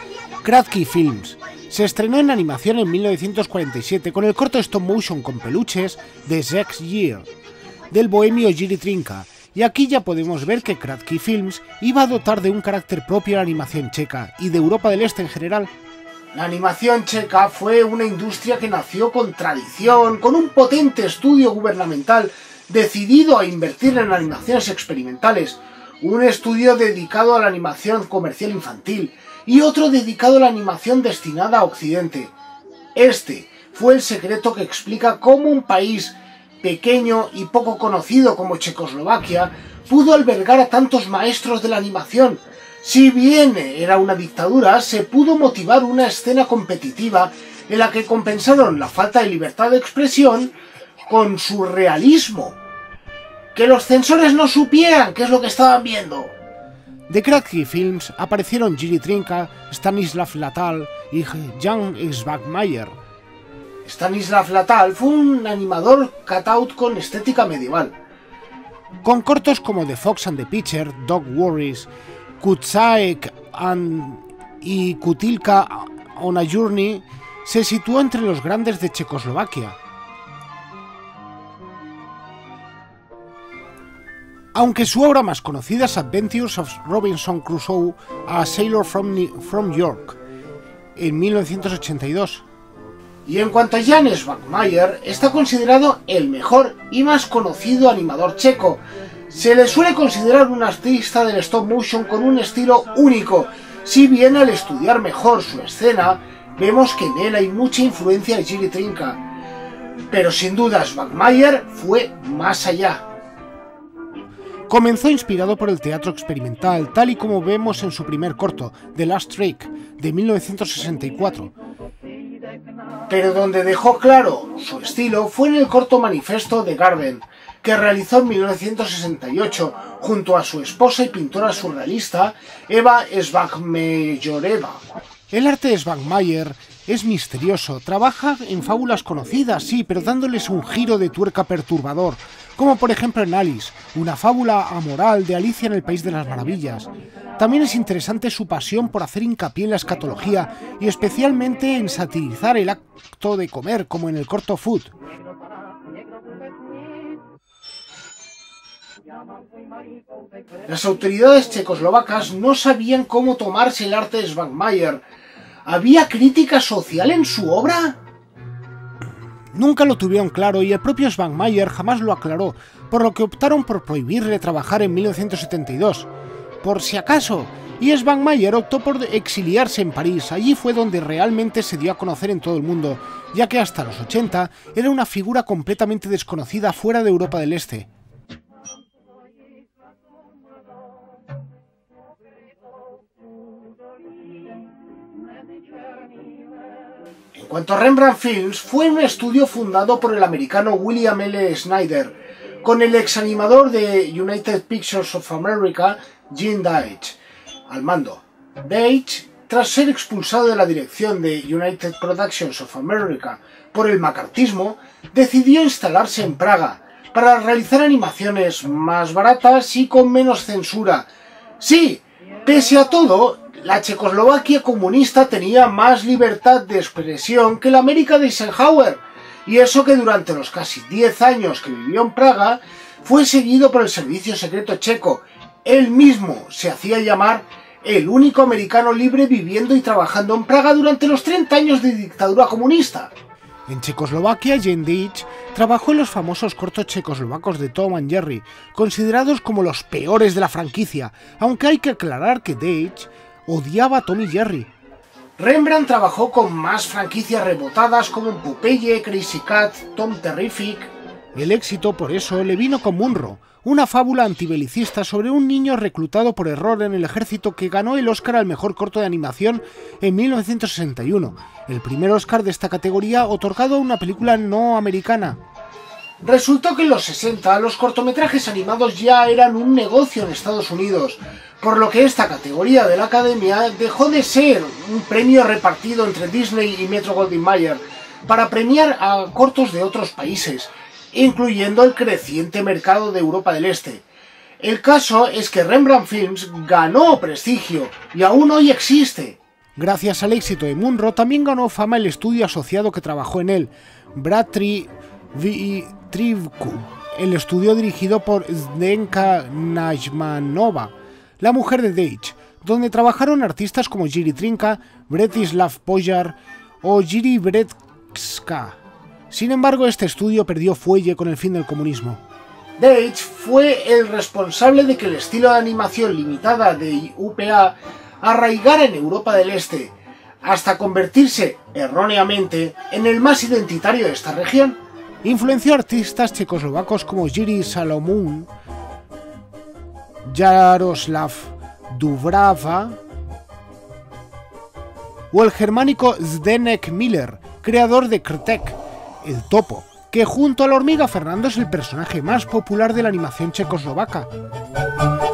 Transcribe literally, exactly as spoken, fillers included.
Kratky Films se estrenó en animación en mil novecientos cuarenta y siete con el corto stop motion con peluches de Sex Year, del bohemio Jiří Trnka, y aquí ya podemos ver que Kratky Films iba a dotar de un carácter propio a la animación checa y de Europa del Este en general. La animación checa fue una industria que nació con tradición, con un potente estudio gubernamental decidido a invertir en animaciones experimentales, un estudio dedicado a la animación comercial infantil y otro dedicado a la animación destinada a Occidente. Este fue el secreto que explica cómo un país pequeño y poco conocido como Checoslovaquia pudo albergar a tantos maestros de la animación. Si bien era una dictadura, se pudo motivar una escena competitiva en la que compensaron la falta de libertad de expresión con su realismo. Que los censores no supieran qué es lo que estaban viendo. De Kratky Films aparecieron Jiří Trnka, Stanislav Latal y Jan Švankmajer. Stanislav Latal fue un animador cutout con estética medieval, con cortos como The Fox and the Pitcher, Dog Worries, Kutsaek and y Kutilka on a Journey. Se situó entre los grandes de Checoslovaquia. Aunque su obra más conocida es Adventures of Robinson Crusoe, a Sailor from, from York, en mil novecientos ochenta y dos. Y en cuanto a Jan Švankmajer, está considerado el mejor y más conocido animador checo. Se le suele considerar un artista del stop motion con un estilo único, si bien al estudiar mejor su escena, vemos que en él hay mucha influencia de Jiří Trnka. Pero sin duda Švankmajer fue más allá. Comenzó inspirado por el teatro experimental, tal y como vemos en su primer corto, The Last Trick, de mil novecientos sesenta y cuatro. Pero donde dejó claro su estilo fue en el corto Manifesto de Garden, que realizó en mil novecientos sesenta y ocho junto a su esposa y pintora surrealista Eva Švankmajorova. El arte de Švankmajer es misterioso, trabaja en fábulas conocidas, sí, pero dándoles un giro de tuerca perturbador, como por ejemplo en Alice, una fábula amoral de Alicia en el País de las Maravillas. También es interesante su pasión por hacer hincapié en la escatología y especialmente en satirizar el acto de comer, como en el corto Food. Las autoridades checoslovacas no sabían cómo tomarse el arte de Švankmajer. ¿Había crítica social en su obra? Nunca lo tuvieron claro y el propio Švankmajer jamás lo aclaró, por lo que optaron por prohibirle trabajar en mil novecientos setenta y dos. Por si acaso, y Švankmajer optó por exiliarse en París. Allí fue donde realmente se dio a conocer en todo el mundo, ya que hasta los ochenta era una figura completamente desconocida fuera de Europa del Este. En cuanto a Rembrandt Films, fue un estudio fundado por el americano William L. Snyder, con el ex animador de United Pictures of America, Gene Deitch, al mando. Deitch, tras ser expulsado de la dirección de United Productions of America por el macartismo, decidió instalarse en Praga para realizar animaciones más baratas y con menos censura. Sí, pese a todo, la Checoslovaquia comunista tenía más libertad de expresión que la América de Eisenhower, y eso que durante los casi diez años que vivió en Praga fue seguido por el servicio secreto checo. Él mismo se hacía llamar el único americano libre viviendo y trabajando en Praga durante los treinta años de dictadura comunista. En Checoslovaquia, Jan Deitch trabajó en los famosos cortos checoslovacos de Tom and Jerry, considerados como los peores de la franquicia, aunque hay que aclarar que Deitch odiaba a Tom y Jerry. Rembrandt trabajó con más franquicias rebotadas como Popeye, Crazy Cat, Tom Terrific. El éxito, por eso, le vino con Munro, una fábula antibelicista sobre un niño reclutado por error en el ejército que ganó el Oscar al mejor corto de animación en mil novecientos sesenta y uno, el primer Oscar de esta categoría otorgado a una película no americana. Resultó que en los sesenta los cortometrajes animados ya eran un negocio en Estados Unidos, por lo que esta categoría de la Academia dejó de ser un premio repartido entre Disney y Metro-Goldwyn-Mayer para premiar a cortos de otros países, incluyendo el creciente mercado de Europa del Este. El caso es que Rembrandt Films ganó prestigio y aún hoy existe. Gracias al éxito de Munro, también ganó fama el estudio asociado que trabajó en él, Bratry Trivku, el estudio dirigido por Zdenka Najmanova, la mujer de Deitch, donde trabajaron artistas como Jiří Trnka, Bretislav Požár o Jiří Brecka. Sin embargo, este estudio perdió fuelle con el fin del comunismo. Deitch fue el responsable de que el estilo de animación limitada de U P A arraigara en Europa del Este, hasta convertirse, erróneamente, en el más identitario de esta región. Influenció a artistas checoslovacos como Jiří Salomon, Jaroslav Dubrava o el germánico Zdeněk Miller, creador de Krtek, el topo, que junto a la hormiga Fernando es el personaje más popular de la animación checoslovaca.